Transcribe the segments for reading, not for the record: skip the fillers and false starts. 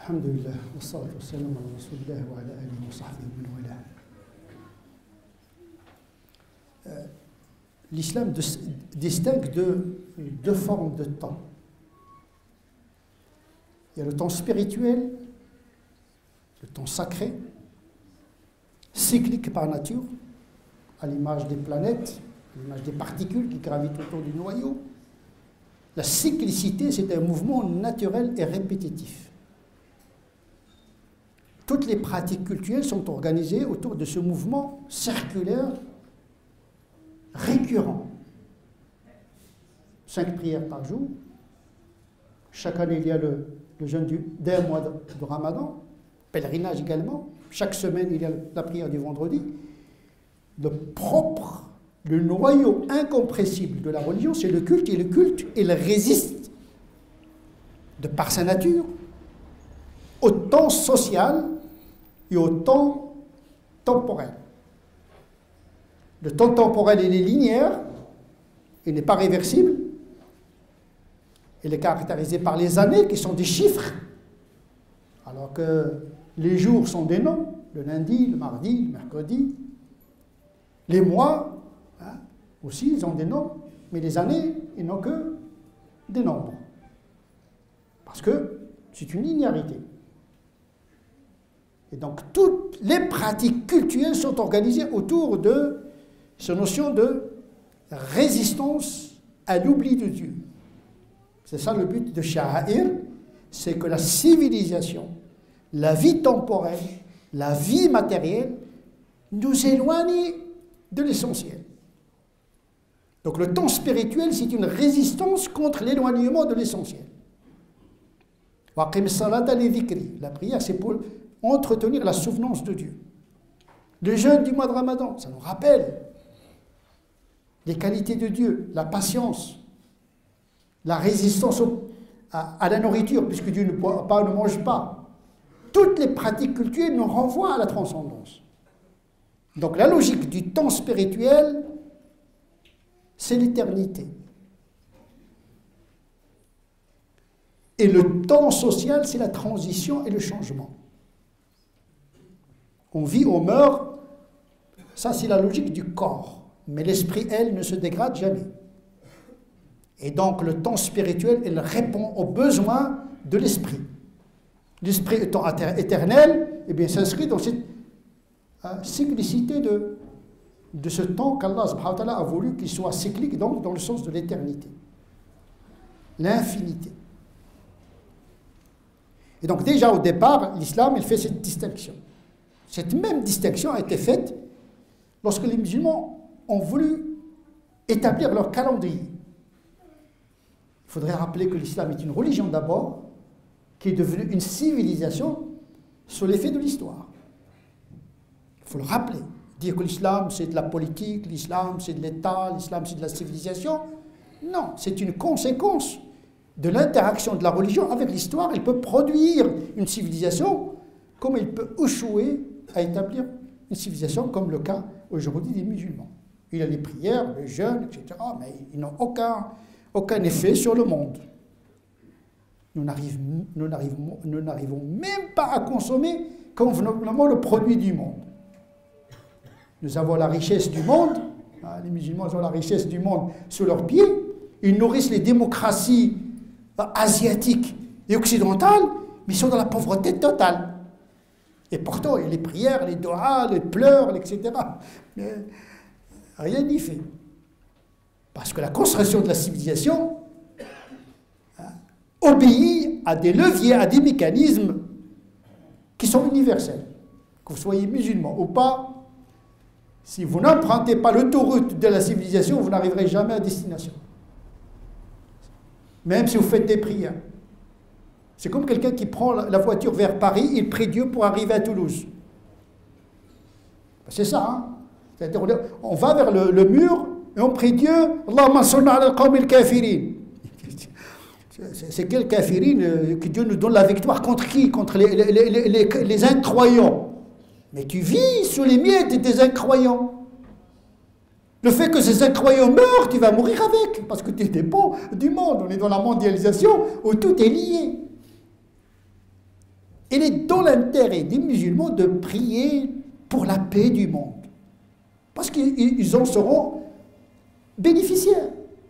Alhamdulillah, wa salatu wa salam ala rasulillah wa ala alihi wa sahbihi wa man wala. L'islam distingue deux formes de temps. Il y a le temps spirituel, le temps sacré, cyclique par nature, à l'image des planètes, à l'image des particules qui gravitent autour du noyau. La cyclicité, c'est un mouvement naturel et répétitif. Toutes les pratiques culturelles sont organisées autour de ce mouvement circulaire récurrent. 5 prières par jour. Chaque année, il y a le jeûne d'un mois de Ramadan. Pèlerinage également. Chaque semaine, il y a la prière du vendredi. Le noyau incompressible de la religion, c'est le culte, et le culte, il résiste, de par sa nature, au temps social et au temps temporel. Le temps temporel, il est linéaire, il n'est pas réversible, il est caractérisé par les années qui sont des chiffres, alors que les jours sont des noms, le lundi, le mardi, le mercredi. Les mois, aussi, ils ont des noms, mais les années, ils n'ont que des nombres. Parce que c'est une linéarité. Et donc, toutes les pratiques culturelles sont organisées autour de cette notion de résistance à l'oubli de Dieu. C'est ça le but de Sha'air, c'est que la civilisation, la vie temporelle, la vie matérielle, nous éloigne de l'essentiel. Donc le temps spirituel, c'est une résistance contre l'éloignement de l'essentiel. La prière, c'est pour entretenir la souvenance de Dieu. Le jeûne du mois de Ramadan, ça nous rappelle les qualités de Dieu, la patience, la résistance à la nourriture, puisque Dieu ne mange pas. Toutes les pratiques culturelles nous renvoient à la transcendance. Donc la logique du temps spirituel, c'est l'éternité. Et le temps social, c'est la transition et le changement. On vit, on meurt, ça c'est la logique du corps. Mais l'esprit, elle, ne se dégrade jamais. Et donc le temps spirituel, il répond aux besoins de l'esprit. L'esprit étant éternel, eh bien s'inscrit dans cette cyclicité de ce temps qu'Allah subhanahu wa ta'ala a voulu qu'il soit cyclique, donc dans le sens de l'éternité. L'infinité. Et donc déjà au départ, l'islam, il fait cette distinction. Cette même distinction a été faite lorsque les musulmans ont voulu établir leur calendrier. Il faudrait rappeler que l'islam est une religion d'abord, qui est devenue une civilisation sous l'effet de l'histoire. Il faut le rappeler. Dire que l'islam c'est de la politique, l'islam c'est de l'État, l'islam c'est de la civilisation. Non, c'est une conséquence de l'interaction de la religion avec l'histoire. Il peut produire une civilisation comme il peut échouer à établir une civilisation comme le cas aujourd'hui des musulmans. Il y a les prières, le jeûne, etc. Mais ils n'ont aucun effet sur le monde. Nous n'arrivons même pas à consommer convenablement le produit du monde. Nous avons la richesse du monde, les musulmans ont la richesse du monde sous leurs pieds, ils nourrissent les démocraties asiatiques et occidentales, mais ils sont dans la pauvreté totale. Et pourtant, il y a les prières, les doigts, les pleurs, etc. Mais rien n'y fait. Parce que la construction de la civilisation obéit à des leviers, à des mécanismes qui sont universels. Que vous soyez musulman ou pas, si vous n'empruntez pas l'autoroute de la civilisation, vous n'arriverez jamais à destination. Même si vous faites des prières. C'est comme quelqu'un qui prend la voiture vers Paris, il prie Dieu pour arriver à Toulouse. C'est ça, hein? C'est-à-dire, on va vers le mur et on prie Dieu, Allahumma salli ala al-qawmi al-kafirin. C'est quel kafirin que Dieu nous donne la victoire contre qui? Contre les incroyants. Mais tu vis sous les miettes des incroyants. Le fait que ces incroyants meurent, tu vas mourir avec, parce que tu dépends du monde. On est dans la mondialisation où tout est lié. Il est dans l'intérêt des musulmans de prier pour la paix du monde. Parce qu'ils en seront bénéficiaires.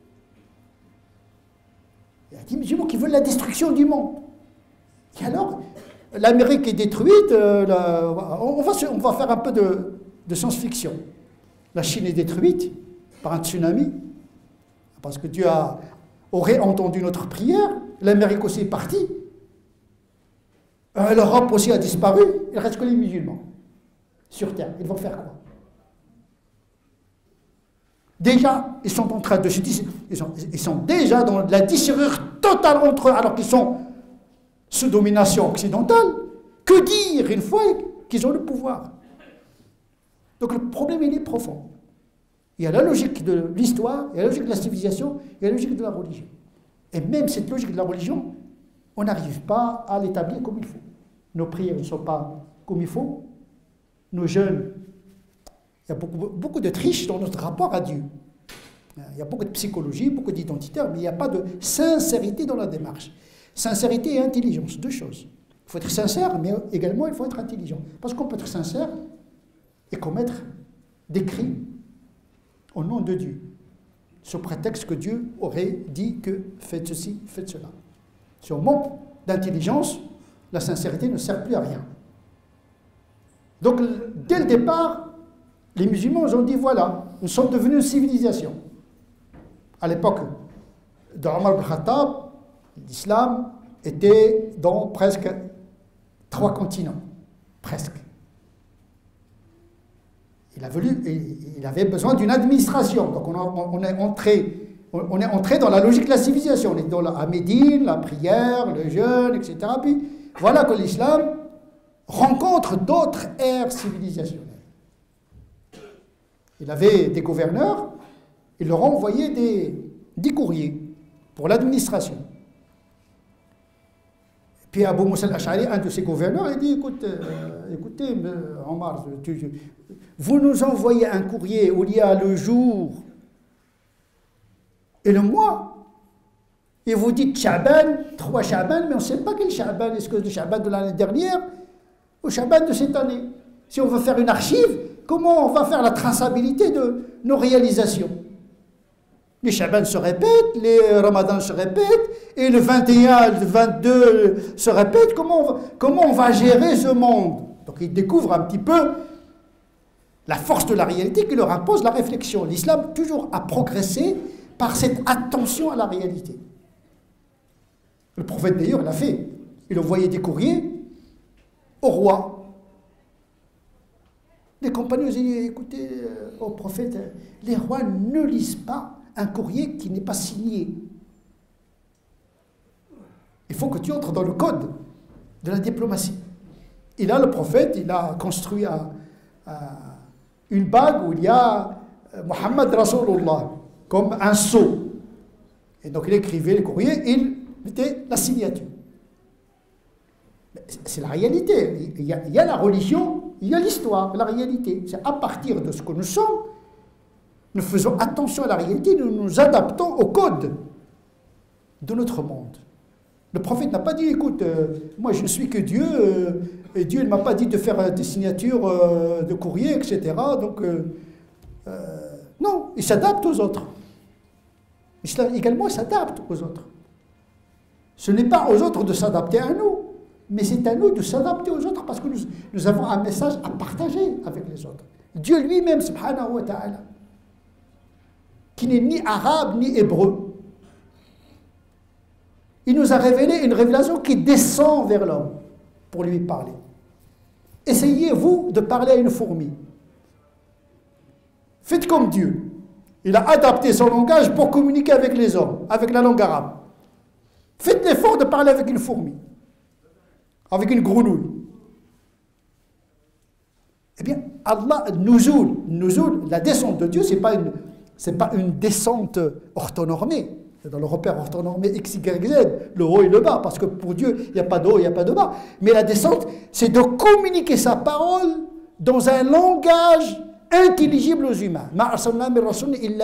Il y a des musulmans qui veulent la destruction du monde. Et alors, l'Amérique est détruite, on va faire un peu de science-fiction. La Chine est détruite par un tsunami, parce que Dieu aurait entendu notre prière, l'Amérique aussi est partie, l'Europe aussi a disparu, il ne reste que les musulmans sur Terre. Ils vont faire quoi? Déjà, ils sont en train de se dire, ils sont déjà dans la dissémination totale entre eux, alors qu'ils sont sous domination occidentale. Que dire une fois qu'ils ont le pouvoir? Donc le problème, il est profond. Il y a la logique de l'histoire, il y a la logique de la civilisation, il y a la logique de la religion. Et même cette logique de la religion, on n'arrive pas à l'établir comme il faut. Nos prières ne sont pas comme il faut. Nos jeûnes, il y a beaucoup de triches dans notre rapport à Dieu. Il y a beaucoup de psychologie, beaucoup d'identitaire, mais il n'y a pas de sincérité dans la démarche. Sincérité et intelligence, deux choses. Il faut être sincère, mais également il faut être intelligent. Parce qu'on peut être sincère et commettre des crimes au nom de Dieu, sous prétexte que Dieu aurait dit que faites ceci, faites cela. Si on manque d'intelligence, la sincérité ne sert plus à rien. Donc, dès le départ, les musulmans ont dit, voilà, nous sommes devenus une civilisation. À l'époque d'Omar ibn Khattab, l'islam était dans presque 3 continents. Presque. Il avait besoin d'une administration. Donc on est entré dans la logique de la civilisation. On est dans la Médine, la prière, le jeûne, etc. Puis voilà que l'islam rencontre d'autres ères civilisationnelles. Il avait des gouverneurs, il leur envoyait des courriers pour l'administration. Puis Abu Moussa al-Ash'ari, un de ses gouverneurs, il dit, écoutez, Omar, vous nous envoyez un courrier où il y a le jour et le mois, et vous dites Sha'ban, 3 Sha'ban, mais on ne sait pas quel Sha'ban, est-ce que le Sha'ban de l'année dernière ou Sha'ban de cette année? Si on veut faire une archive, comment on va faire la traçabilité de nos réalisations? Les Sha'ban se répètent, les Ramadans se répètent, et le 21, le 22 se répètent. Comment on va gérer ce monde? Donc ils découvrent un petit peu la force de la réalité qui leur impose la réflexion. L'islam toujours a progressé par cette attention à la réalité. Le prophète d'ailleurs l'a fait. Il envoyait des courriers au roi. Les compagnons disaient, écoutez, au prophète, les rois ne lisent pas un courrier qui n'est pas signé. Il faut que tu entres dans le code de la diplomatie. Et là, le prophète, il a construit une bague où il y a Muhammad Rasulullah, comme un sceau. Et donc il écrivait le courrier, il mettait la signature. C'est la réalité. Il y a la religion, il y a l'histoire, la réalité. C'est à partir de ce que nous sommes, nous faisons attention à la réalité, nous nous adaptons au code de notre monde. Le prophète n'a pas dit, écoute, moi je ne suis que Dieu, et Dieu ne m'a pas dit de faire des signatures de courrier, etc. Donc, non, il s'adapte aux autres. L'islam également s'adapte aux autres. Ce n'est pas aux autres de s'adapter à nous, mais c'est à nous de s'adapter aux autres parce que nous avons un message à partager avec les autres. Dieu lui-même, subhanahu wa ta'ala, qui n'est ni arabe ni hébreu, il nous a révélé une révélation qui descend vers l'homme pour lui parler. Essayez-vous de parler à une fourmi. Faites comme Dieu. Il a adapté son langage pour communiquer avec les hommes, avec la langue arabe. Faites l'effort de parler avec une fourmi, avec une grenouille. Eh bien, Allah, nuzul, la descente de Dieu, ce n'est pas une descente orthonormée. C'est dans le repère orthonormé X, Y, Z, le haut et le bas, parce que pour Dieu, il n'y a pas de haut, il n'y a pas de bas. Mais la descente, c'est de communiquer sa parole dans un langage intelligible aux humains.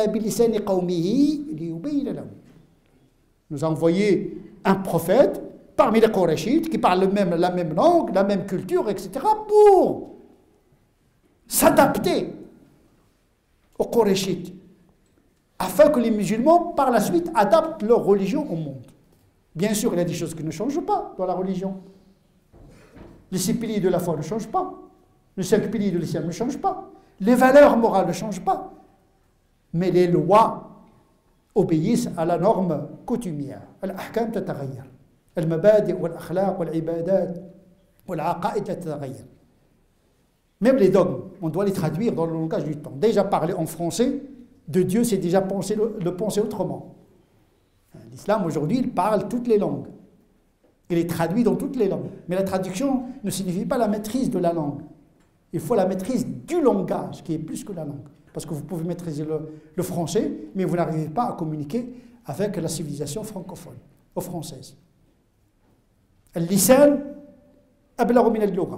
Nous a envoyé un prophète parmi les Qurayshites qui parlent la même langue, la même culture, etc., pour s'adapter aux Qurayshites, afin que les musulmans, par la suite, adaptent leur religion au monde. Bien sûr, il y a des choses qui ne changent pas dans la religion. Les 6 piliers de la foi ne changent pas. Les 5 piliers de l'islam ne changent pas. Les valeurs morales ne changent pas. Mais les lois obéissent à la norme coutumière. Al-ahkam tataghayyar. Al-mabadi' wal-akhlaq wal-ibadat wal-aqaid tataghayyar. Même les dogmes, on doit les traduire dans le langage du temps. Déjà parler en français de Dieu, c'est déjà le penser autrement. L'islam aujourd'hui, il parle toutes les langues. Il est traduit dans toutes les langues. Mais la traduction ne signifie pas la maîtrise de la langue. Il faut la maîtrise du langage, qui est plus que la langue. Parce que vous pouvez maîtriser le français, mais vous n'arrivez pas à communiquer avec la civilisation francophone, ou française. Al-lisan ablaghu min al-lugha.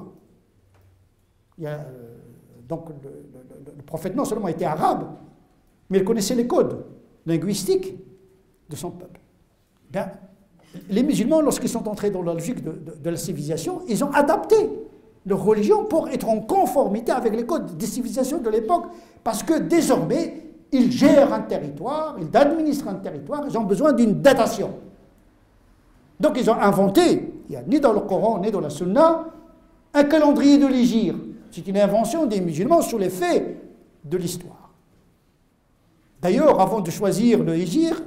Donc le prophète non seulement était arabe, mais il connaissait les codes linguistiques de son peuple. Bien, les musulmans, lorsqu'ils sont entrés dans la logique de la civilisation, ils ont adapté leur religion pour être en conformité avec les codes des civilisations de l'époque, parce que désormais, ils gèrent un territoire, ils administrent un territoire, ils ont besoin d'une datation. Donc ils ont inventé, il n'y a ni dans le Coran, ni dans la Sunna, un calendrier de l'hégire. C'est une invention des musulmans sur les faits de l'histoire. D'ailleurs, avant de choisir le hégire,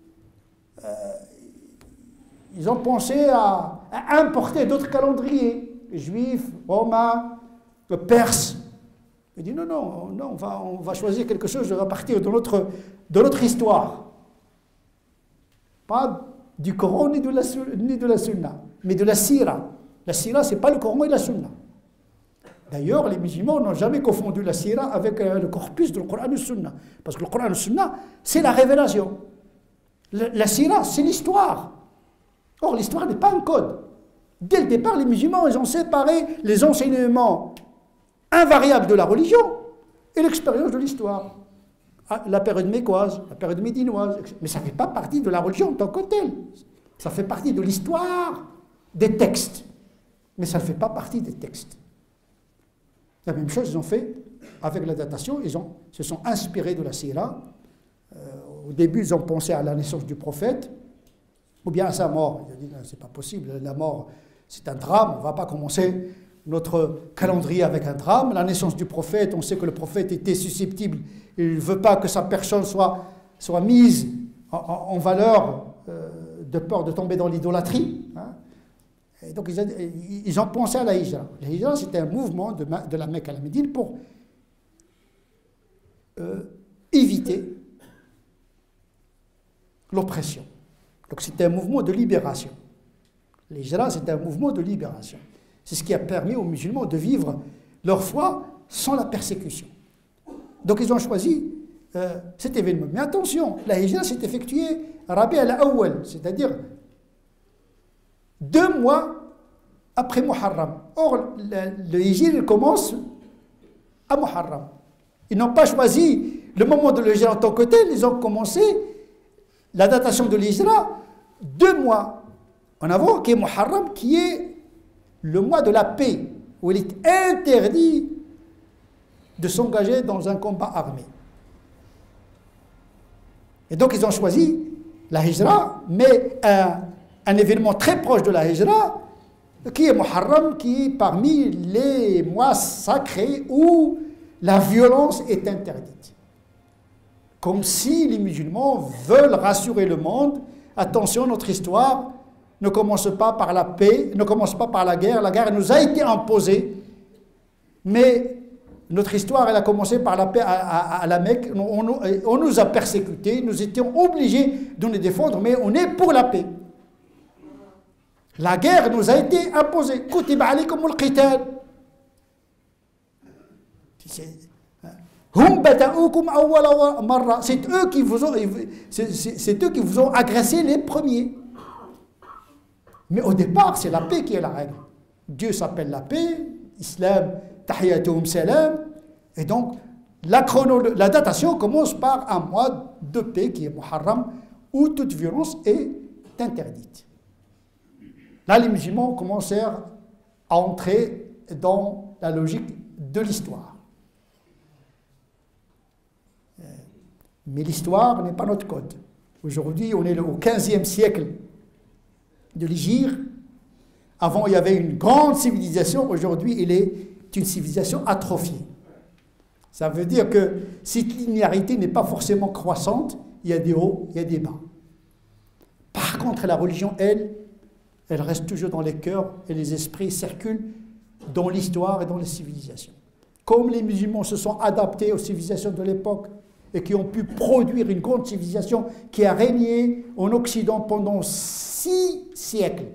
ils ont pensé à importer d'autres calendriers, juifs, romains, perses. Ils disent non, on va choisir quelque chose à partir de notre histoire. Pas du Coran ni de la Sunna, mais de la Sira. La Sira, ce n'est pas le Coran et la Sunna. D'ailleurs, les musulmans n'ont jamais confondu la Sira avec le corpus du Coran et la Sunna. Parce que le Coran et la Sunna, c'est la révélation. La Sira, c'est l'histoire. Or, l'histoire n'est pas un code. Dès le départ, les musulmans, ils ont séparé les enseignements invariables de la religion et l'expérience de l'histoire. La période mécoise, la période médinoise. Mais ça ne fait pas partie de la religion en tant que telle. Ça fait partie de l'histoire des textes. Mais ça ne fait pas partie des textes. La même chose, ils ont fait avec la datation. Ils se sont inspirés de la Sira. Au début, ils ont pensé à la naissance du prophète, ou bien à sa mort. Ils ont dit, c'est pas possible, la mort, c'est un drame, on ne va pas commencer notre calendrier avec un drame. La naissance du prophète, on sait que le prophète était susceptible, il ne veut pas que sa personne soit mise en valeur de peur de tomber dans l'idolâtrie. Hein. Et donc ils ont pensé à la hijra. La hijra, c'était un mouvement de la Mecque à la Médine pour éviter l'oppression. Donc c'était un mouvement de libération. L'hijra, c'était un mouvement de libération. C'est ce qui a permis aux musulmans de vivre leur foi sans la persécution. Donc ils ont choisi cet événement. Mais attention, la hijra s'est effectuée Rabi' al-Awwal, c'est-à-dire 2 mois après Muharram. Or, le hijra commence à Muharram. Ils n'ont pas choisi le moment de l'hijra en tant que tel, ils ont commencé la datation de l'hijra 2 mois en avant, qui est Muharram, qui est le mois de la paix, où il est interdit de s'engager dans un combat armé. Et donc ils ont choisi la hijra, mais un événement très proche de la hijra, qui est Muharram, qui est parmi les mois sacrés où la violence est interdite. Comme si les musulmans veulent rassurer le monde, attention, notre histoire ne commence pas par la paix, ne commence pas par la guerre nous a été imposée, mais notre histoire, elle a commencé par la paix à la Mecque, on nous a persécutés, nous étions obligés de nous défendre, mais on est pour la paix. La guerre nous a été imposée. Kutiba alaykumul qital. C'est eux qui vous ont agressé les premiers. Mais au départ, c'est la paix qui est la règle. Dieu s'appelle la paix, Islam, Tahiyatuhum Salam. Et donc, la datation commence par un mois de paix qui est Muharram, où toute violence est interdite. Là, les musulmans commencèrent à entrer dans la logique de l'histoire. Mais l'histoire n'est pas notre code. Aujourd'hui, on est au 15e siècle de l'Hégire. Avant, il y avait une grande civilisation. Aujourd'hui, il est une civilisation atrophiée. Ça veut dire que cette linéarité n'est pas forcément croissante. Il y a des hauts, il y a des bas. Par contre, la religion, elle reste toujours dans les cœurs et les esprits circulent dans l'histoire et dans les civilisations. Comme les musulmans se sont adaptés aux civilisations de l'époque et qui ont pu produire une grande civilisation qui a régné en Occident pendant 6 siècles.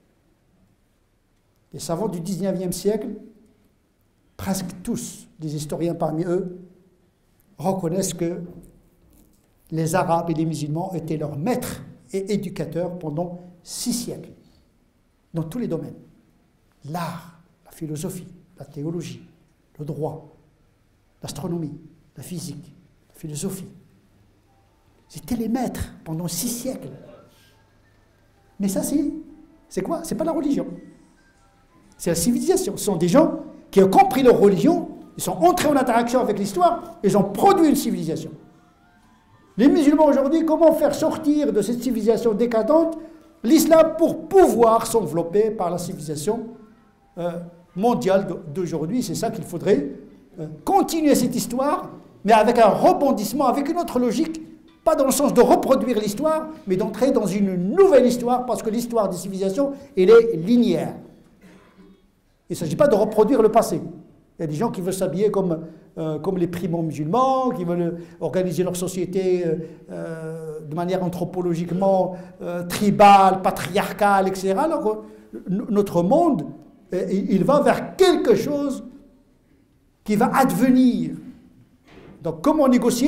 Les savants du 19e siècle, presque tous, les historiens parmi eux, reconnaissent que les Arabes et les musulmans étaient leurs maîtres et éducateurs pendant 6 siècles, dans tous les domaines. L'art, la philosophie, la théologie, le droit, l'astronomie, la physique, la philosophie. C'était les maîtres pendant 6 siècles. Mais ça, c'est quoi? C'est pas la religion. C'est la civilisation. Ce sont des gens qui ont compris leur religion, ils sont entrés en interaction avec l'histoire, ils ont produit une civilisation. Les musulmans aujourd'hui, comment faire sortir de cette civilisation décadente l'islam pour pouvoir s'envelopper par la civilisation mondiale d'aujourd'hui? C'est ça qu'il faudrait continuer cette histoire, mais avec un rebondissement, avec une autre logique, pas dans le sens de reproduire l'histoire, mais d'entrer dans une nouvelle histoire, parce que l'histoire des civilisations, elle est linéaire. Il ne s'agit pas de reproduire le passé. Il y a des gens qui veulent s'habiller comme les primo-musulmans, qui veulent organiser leur société de manière anthropologiquement tribale, patriarcale, etc. Alors, notre monde, il va vers quelque chose qui va advenir. Donc, comment négocier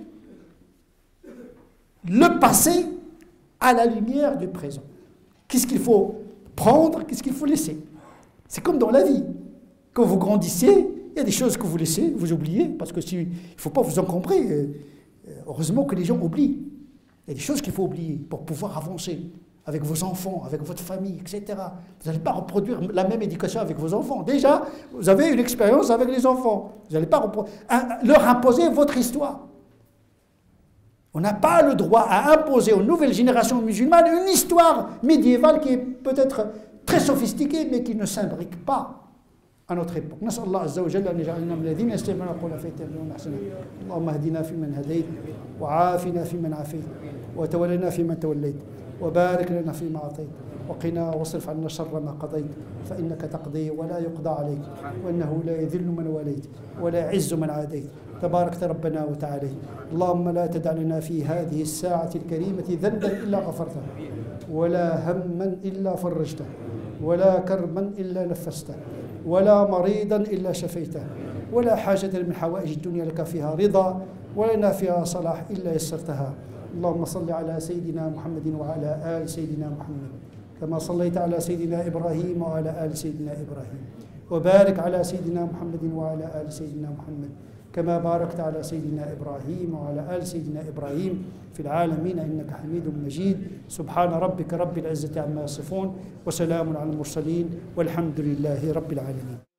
le passé à la lumière du présent? Qu'est-ce qu'il faut prendre, qu'est-ce qu'il faut laisser? C'est comme dans la vie. Quand vous grandissez, il y a des choses que vous laissez, vous oubliez, parce que il ne faut pas vous encombrer. Heureusement que les gens oublient. Il y a des choses qu'il faut oublier pour pouvoir avancer avec vos enfants, avec votre famille, etc. Vous n'allez pas reproduire la même éducation avec vos enfants. Déjà, vous avez une expérience avec les enfants. Vous n'allez pas leur imposer votre histoire. On n'a pas le droit à imposer aux nouvelles générations musulmanes une histoire médiévale qui est peut-être très sophistiquée, mais qui ne s'imbrique pas à notre époque. نسأل الله عز وجل أن يجعلنا من الذين يستمعون القول فيتبعون أحسنه. اللهم اهدنا فيمن هديت وعافنا فيمن عافيت وتولنا فيمن توليت وبارك لنا فيما أعطيت وقنا واصرف عنا شر ما قضيت فإنك تقضي ولا يقضى عليك وإنه لا يذل من واليت ولا يعز من عاديت تباركت ربنا وتعاليت. اللهم لا تدع لنا في هذه الساعة الكريمة ذنبا إلا غفرته ولا هما إلا فرجته ولا كربا إلا نفسته ولا مريضا إلا شفيته ولا حاجة من حوائج الدنيا لك فيها رضا ولنا فيها صلاح إلا يسرتها. اللهم صل على سيدنا محمد وعلى آل سيدنا محمد كما صليت على سيدنا إبراهيم وعلى آل سيدنا إبراهيم وبارك على سيدنا محمد وعلى آل سيدنا محمد كما باركت على سيدنا إبراهيم وعلى آل سيدنا إبراهيم في العالمين إنك حميد مجيد. سبحان ربك رب العزة عما يصفون وسلام على المرسلين والحمد لله رب العالمين.